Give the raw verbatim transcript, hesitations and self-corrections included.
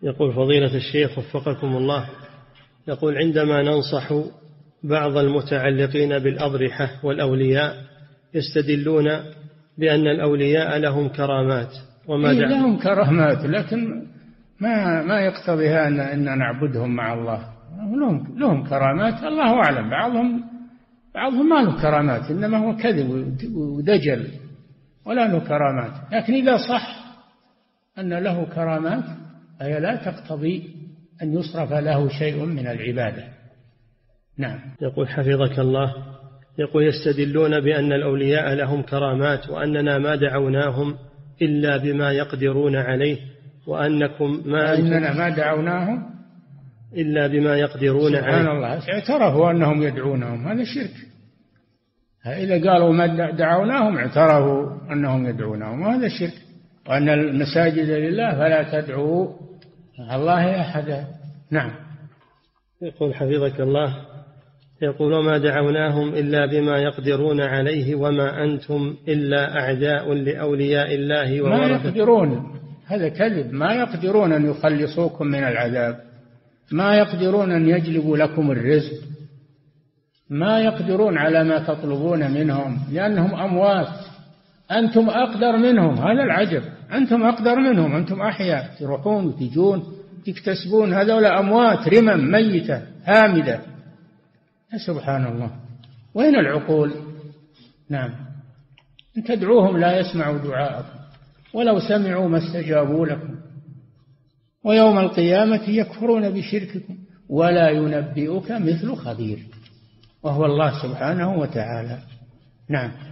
يقول فضيلة الشيخ وفقكم الله، يقول عندما ننصح بعض المتعلقين بالأضرحة والأولياء يستدلون بأن الأولياء لهم كرامات وما إيه لهم كرامات، لكن ما ما يقتضيها أن أن نعبدهم مع الله. لهم لهم كرامات الله أعلم، بعضهم بعضهم ما له كرامات، إنما هو كذب ودجل ولا له كرامات. لكن إذا صح أن له كرامات فهي لا تقتضي أن يصرف له شيء من العبادة. نعم. يقول حفظك الله، يقول يستدلون بأن الأولياء لهم كرامات وأننا ما دعوناهم إلا بما يقدرون عليه، وأنكم ما إننا ما دعوناهم إلا بما يقدرون عليه. سبحان الله، اعترفوا أنهم يدعونهم، هذا شرك. إذا قالوا ما دعوناهم اعترفوا أنهم يدعونهم، وهذا شرك. وأن المساجد لله فلا تدعوا الله أحدا. نعم. يقول حفظك الله، يقول وما دعوناهم إلا بما يقدرون عليه وما أنتم إلا أعداء لأولياء الله وورثة. ما يقدرون، هذا كذب. ما يقدرون أن يخلصوكم من العذاب، ما يقدرون أن يجلبوا لكم الرزق، ما يقدرون على ما تطلبون منهم، لأنهم أموات. أنتم أقدر منهم، هذا العجب. أنتم أقدر منهم، أنتم أحياء تروحون وتجون تكتسبون، هذول أموات رمم ميتة هامدة. سبحان الله، وين العقول؟ نعم. إن تدعوهم لا يسمعوا دعاءكم، ولو سمعوا ما استجابوا لكم، ويوم القيامة يكفرون بشرككم ولا ينبئك مثل خبير، وهو الله سبحانه وتعالى. نعم.